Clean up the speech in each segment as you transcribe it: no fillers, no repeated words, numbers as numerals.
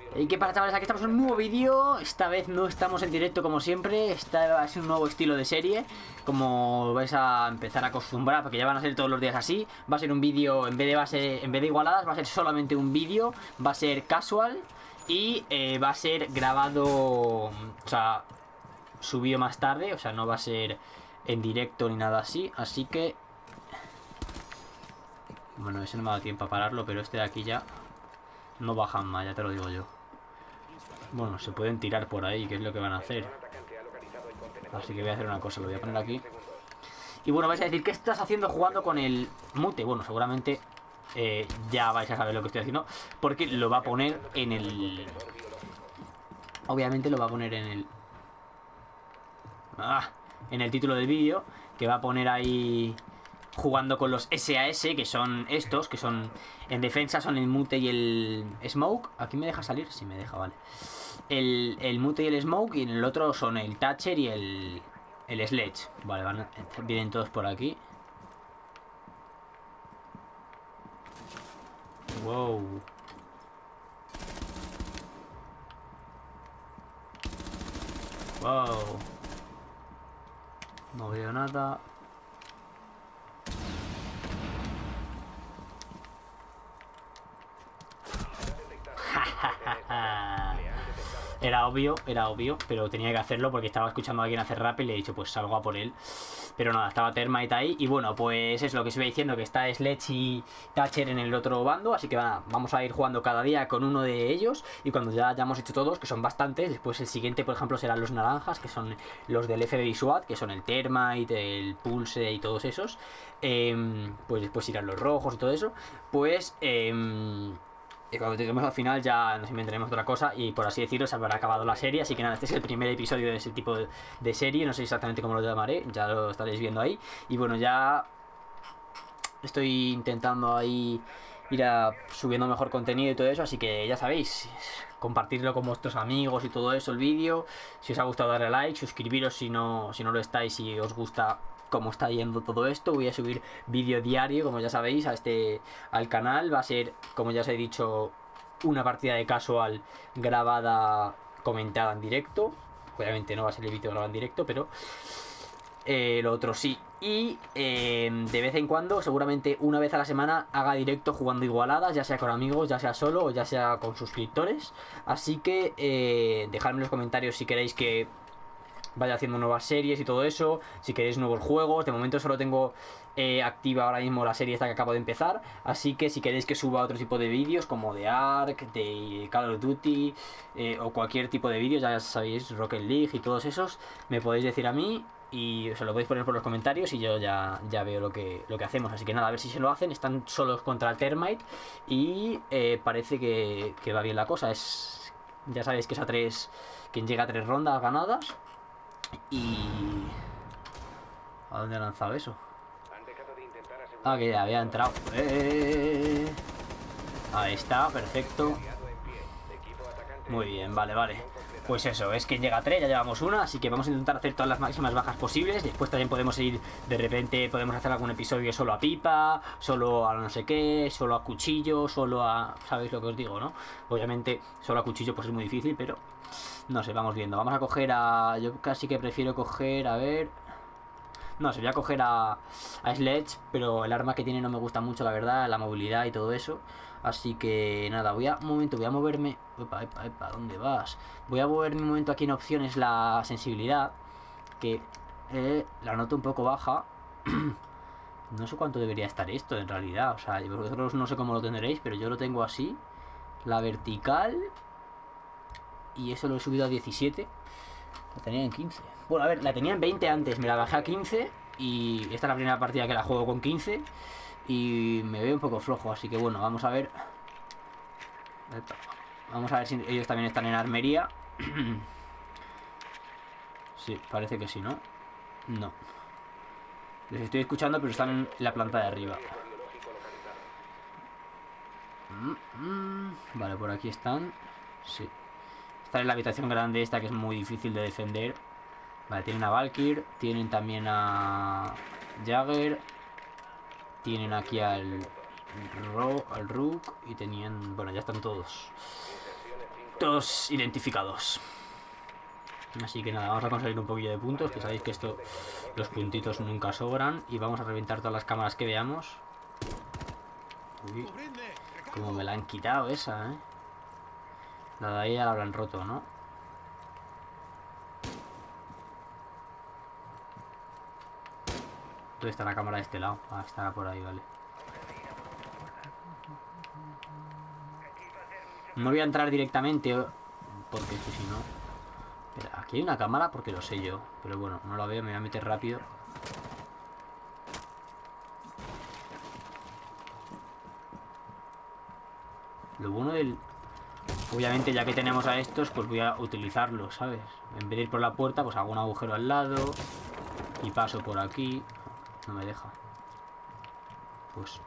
¿Y qué pasa, chavales? Aquí estamos en un nuevo vídeo. Esta vez no estamos en directo como siempre. Esta es un nuevo estilo de serie, como vais a empezar a acostumbrar, porque ya van a ser todos los días así. Va a ser un vídeo, en vez de igualadas, va a ser solamente un vídeo. Va a ser casual y va a ser grabado, o sea, subido más tarde. O sea, no va a ser en directo ni nada así. Así que... Bueno, ese no me ha dado tiempo a pararlo, pero este de aquí ya no bajan más, ya te lo digo yo. Bueno, se pueden tirar por ahí, que es lo que van a hacer. Así que voy a hacer una cosa, lo voy a poner aquí. Y bueno, vais a decir, ¿qué estás haciendo jugando con el mute? Bueno, seguramente ya vais a saber lo que estoy haciendo, porque lo va a poner en el... Obviamente lo va a poner en el... en el título del vídeo, que va a poner ahí... Jugando con los SAS, que son estos, que son... En defensa son el mute y el smoke. ¿Aquí me deja salir? Sí, me deja, vale. El mute y el smoke. Y en el otro son el thatcher y el sledge. Vale, vienen todos por aquí. Wow. Wow. No veo nada. Era obvio, pero tenía que hacerlo porque estaba escuchando a alguien hacer rap y le he dicho, pues salgo a por él. Pero nada, estaba Termite ahí. Y bueno, pues es lo que os iba diciendo, que está Sledge y Thatcher en el otro bando. Así que vamos a ir jugando cada día con uno de ellos. Y cuando ya hayamos hecho todos, que son bastantes, después el siguiente, por ejemplo, serán los naranjas, que son los del FBI SWAT, que son el Termite, el Pulse y todos esos. Pues después irán los rojos y todo eso. Pues... y cuando lleguemos al final ya nos inventaremos otra cosa y, por así decirlo, se habrá acabado la serie. Así que nada, este es el primer episodio de ese tipo de serie. No sé exactamente cómo lo llamaré, ya lo estaréis viendo ahí. Y bueno, ya estoy intentando ahí ir subiendo mejor contenido y todo eso. Así que ya sabéis, compartirlo con vuestros amigos y todo eso, el vídeo. Si os ha gustado, darle a like, suscribiros si no lo estáis, si os gusta cómo está yendo todo esto. Voy a subir vídeo diario, como ya sabéis, al canal. Va a ser, como ya os he dicho, una partida de casual grabada, comentada en directo. Obviamente no va a ser el vídeo grabado en directo, pero lo otro sí. Y de vez en cuando, seguramente una vez a la semana, haga directo jugando igualadas, ya sea con amigos, ya sea solo o ya sea con suscriptores. Así que dejadme en los comentarios si queréis que vaya haciendo nuevas series y todo eso, si queréis nuevos juegos. De momento solo tengo activa ahora mismo la serie esta que acabo de empezar, así que si queréis que suba otro tipo de vídeos como de Ark, de Call of Duty, o cualquier tipo de vídeos, ya sabéis, Rocket League y todos esos, me podéis decir a mí y os lo podéis poner por los comentarios y yo ya veo lo que hacemos. Así que nada, a ver si se lo hacen. Están solos contra el Termite y parece que va bien la cosa. Ya sabéis que es a 3, quien llega a 3 rondas ganadas. Y... ¿a dónde ha lanzado eso? Ah, que ya había entrado. Ahí está, perfecto. Muy bien, vale. Pues eso, es que llega a 3, ya llevamos una. Así que vamos a intentar hacer todas las máximas bajas posibles. Después también podemos ir, de repente podemos hacer algún episodio solo a pipa, solo a no sé qué, solo a cuchillo, solo a... ¿sabéis lo que os digo, no? Obviamente solo a cuchillo pues es muy difícil, pero... no sé, vamos viendo. Vamos a coger a... yo casi que prefiero coger... a ver... no, se voy a coger a Sledge, pero el arma que tiene no me gusta mucho, la verdad, la movilidad y todo eso. Así que nada, un momento, voy a moverme... epa, ¿dónde vas? Voy a moverme un momento aquí en opciones la sensibilidad, que la noto un poco baja. No sé cuánto debería estar esto en realidad, o sea, vosotros no sé cómo lo tendréis, pero yo lo tengo así. La vertical... y eso lo he subido a 17. La tenía en 15. Bueno, a ver, la tenía en 20 antes, me la bajé a 15. Y esta es la primera partida que la juego con 15. Y me veo un poco flojo, así que bueno, vamos a ver. Vamos a ver si ellos también están en armería. Sí, parece que sí, ¿no? No. Les estoy escuchando, pero están en la planta de arriba. Vale, por aquí están. Sí. Están en la habitación grande esta, que es muy difícil de defender. Vale, tienen a Valkyr, tienen también a Jagger, tienen aquí al Rook y tenían... bueno, ya están todos. Todos identificados. Así que nada, vamos a conseguir un poquillo de puntos, que sabéis que esto, los puntitos nunca sobran. Y vamos a reventar todas las cámaras que veamos. Uy, como me la han quitado esa, La de ahí ya la habrán roto, ¿no? ¿Dónde está la cámara de este lado? Ah, estará por ahí, vale. No voy a entrar directamente, porque es que si no... Espera, aquí hay una cámara porque lo sé yo. Pero bueno, no la veo, me voy a meter rápido. Lo bueno del... Obviamente ya que tenemos a estos, pues voy a utilizarlos, ¿sabes? En vez de ir por la puerta, pues hago un agujero al lado. Y paso por aquí. No me deja. Pues...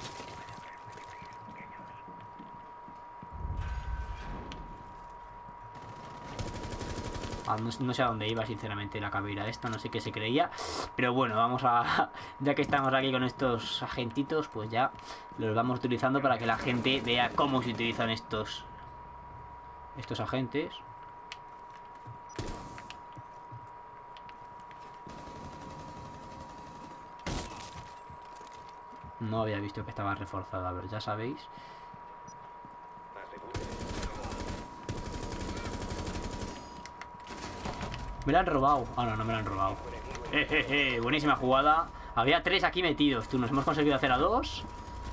no sé a dónde iba, sinceramente, la caveira esta, no sé qué se creía. Pero bueno, vamos a... Ya que estamos aquí con estos agentitos, pues ya los vamos utilizando para que la gente vea cómo se utilizan estos agentes. No había visto que estaba reforzada, a ver, ya sabéis. Me la han robado. Ah, no, no me la han robado. Buenísima jugada. Había 3 aquí metidos. Tú, nos hemos conseguido hacer a 2.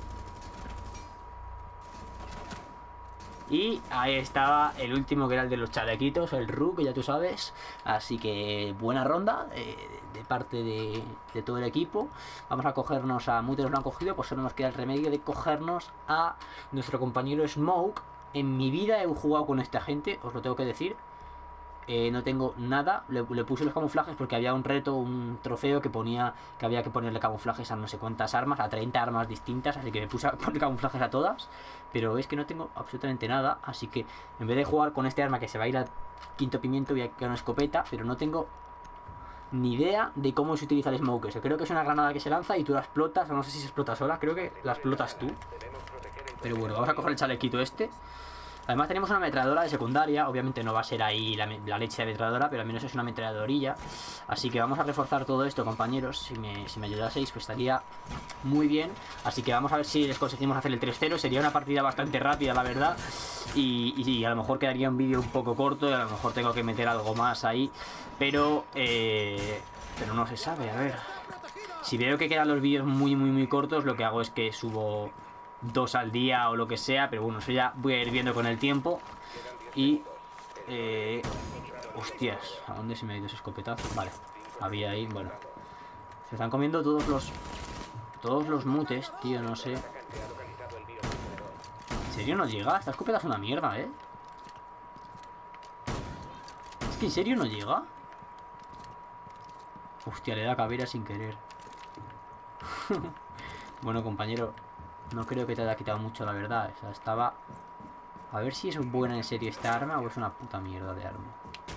Y ahí estaba el último, que era el de los chalequitos, el Ru, que ya tú sabes. Así que buena ronda de parte de todo el equipo. Vamos a cogernos a... Muchos lo han cogido, pues solo nos queda el remedio de cogernos a nuestro compañero Smoke. En mi vida he jugado con esta gente, os lo tengo que decir. No tengo nada, le puse los camuflajes porque había un reto, un trofeo que ponía que había que ponerle camuflajes a no sé cuántas armas, a 30 armas distintas, así que me puse a poner camuflajes a todas, pero es que no tengo absolutamente nada, así que en vez de jugar con este arma que se va a ir a quinto pimiento, voy a quedar una escopeta, pero no tengo ni idea de cómo se utiliza el smoke. Creo que es una granada que se lanza y tú la explotas, o no sé si se explota sola, creo que la explotas tú. Pero bueno, vamos a coger el chalequito este. Además tenemos una ametralladora de secundaria. Obviamente no va a ser ahí la leche de ametralladora, pero al menos es una ametralladorilla. Así que vamos a reforzar todo esto, compañeros. Si me ayudaseis, pues estaría muy bien. Así que vamos a ver si les conseguimos hacer el 3-0. Sería una partida bastante rápida, la verdad. Y a lo mejor quedaría un vídeo un poco corto. Y a lo mejor tengo que meter algo más ahí. Pero no se sabe, a ver. Si veo que quedan los vídeos muy cortos, lo que hago es que subo 2 al día o lo que sea, pero bueno, eso ya voy a ir viendo con el tiempo. Y hostias, ¿a dónde se me ha ido ese escopetazo? Vale, había ahí, bueno. Se están comiendo todos los mutes, tío, no sé. ¿En serio no llega? Esta escopeta es una mierda, Es que en serio no llega. Hostia, le da caveira sin querer. Bueno, compañero, no creo que te haya quitado mucho, la verdad. O sea, estaba... A ver si es buena en serio esta arma o es una puta mierda de arma.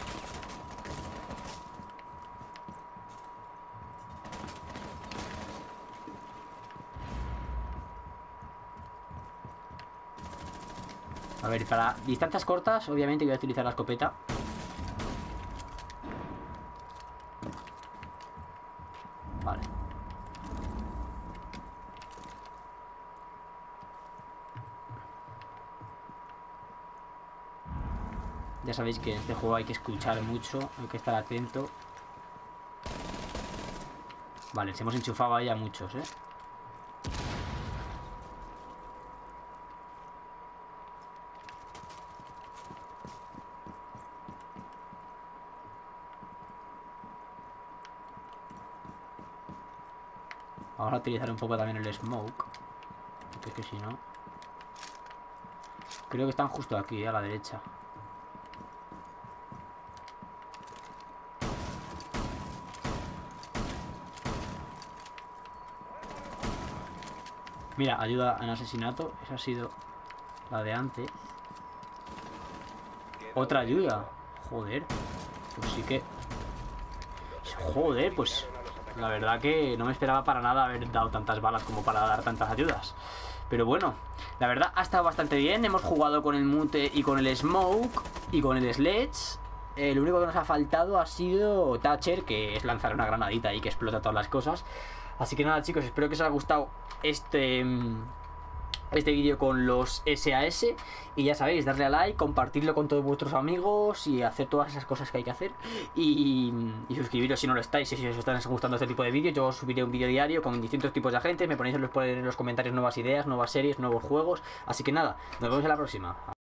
A ver, para distancias cortas, obviamente voy a utilizar la escopeta. Vale. Ya sabéis que en este juego hay que escuchar mucho, hay que estar atento. Vale, se hemos enchufado ahí a muchos, Vamos a utilizar un poco también el smoke, porque es que si no... Creo que están justo aquí, a la derecha. Mira, ayuda en asesinato. Esa ha sido la de antes. Otra ayuda. Joder. Pues sí que... Joder, pues... La verdad que no me esperaba para nada haber dado tantas balas como para dar tantas ayudas. Pero bueno, La verdad ha estado bastante bien. Hemos jugado con el Mute y con el Smoke y con el Sledge. Lo único que nos ha faltado ha sido Thatcher, que es lanzar una granadita y que explota todas las cosas. Así que nada, chicos, espero que os haya gustado este vídeo con los SAS. Y ya sabéis, darle a like, compartirlo con todos vuestros amigos y hacer todas esas cosas que hay que hacer. Y suscribiros si no lo estáis, si os están gustando este tipo de vídeos. Yo os subiré un vídeo diario con distintos tipos de agentes. Me ponéis en los comentarios nuevas ideas, nuevas series, nuevos juegos. Así que nada, nos vemos en la próxima.